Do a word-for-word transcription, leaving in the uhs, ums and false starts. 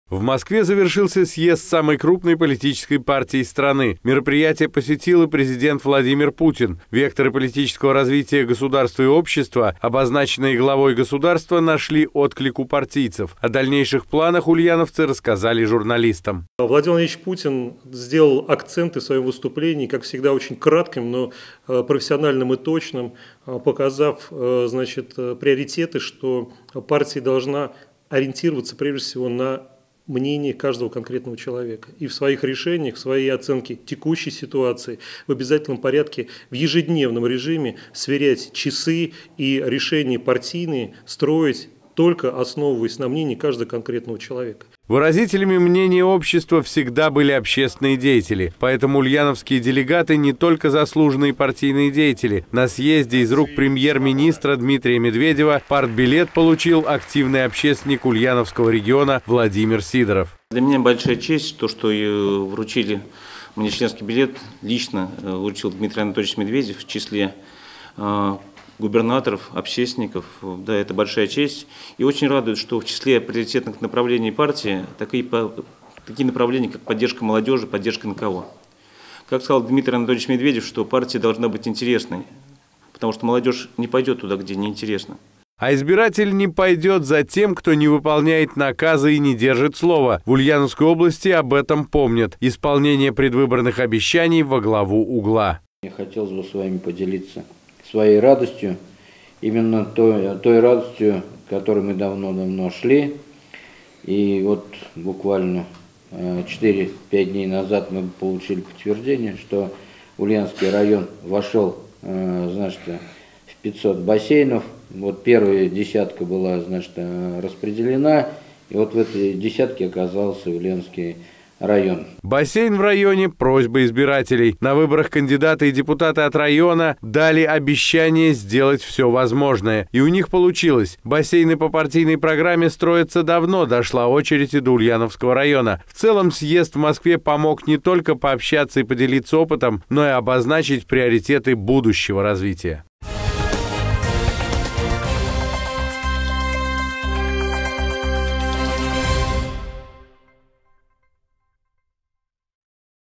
В Москве завершился съезд самой крупной политической партии страны. Мероприятие посетил и президент Владимир Путин. Векторы политического развития государства и общества, обозначенные главой государства, нашли отклик у партийцев. О дальнейших планах ульяновцы рассказали журналистам. Владимир Владимирович Путин сделал акценты в своем выступлении, как всегда, очень кратким, но профессиональным и точным, показав, значит, приоритеты, что партия должна ориентироваться прежде всего на мнение каждого конкретного человека. И в своих решениях, в своей оценке текущей ситуации в обязательном порядке, в ежедневном режиме сверять часы и решения партийные строить только основываясь на мнении каждого конкретного человека. Выразителями мнения общества всегда были общественные деятели, поэтому ульяновские делегаты не только заслуженные партийные деятели. На съезде из рук премьер-министра Дмитрия Медведева партбилет получил активный общественник ульяновского региона Владимир Сидоров. Для меня большая честь то, что вручили мне членский билет, лично вручил Дмитрий Анатольевич Медведев в числе губернаторов, общественников. Да, это большая честь. И очень радует, что в числе приоритетных направлений партии такие, такие направления, как поддержка молодежи, поддержка эн ка о. Как сказал Дмитрий Анатольевич Медведев, что партия должна быть интересной, потому что молодежь не пойдет туда, где неинтересно. А избиратель не пойдет за тем, кто не выполняет наказы и не держит слова. В Ульяновской области об этом помнят. Исполнение предвыборных обещаний во главу угла. Я хотел бы с вами поделиться своей радостью, именно той, той радостью, к которой мы давно-давно шли. И вот буквально четыре-пять дней назад мы получили подтверждение, что Ульяновский район вошел, значит, в пятьсот бассейнов. Вот первая десятка была, значит, распределена, и вот в этой десятке оказался Ульяновский район. Бассейн в районе – просьба избирателей. На выборах кандидаты и депутаты от района дали обещание сделать все возможное. И у них получилось. Бассейны по партийной программе строятся давно, дошла очередь и до Ульяновского района. В целом съезд в Москве помог не только пообщаться и поделиться опытом, но и обозначить приоритеты будущего развития.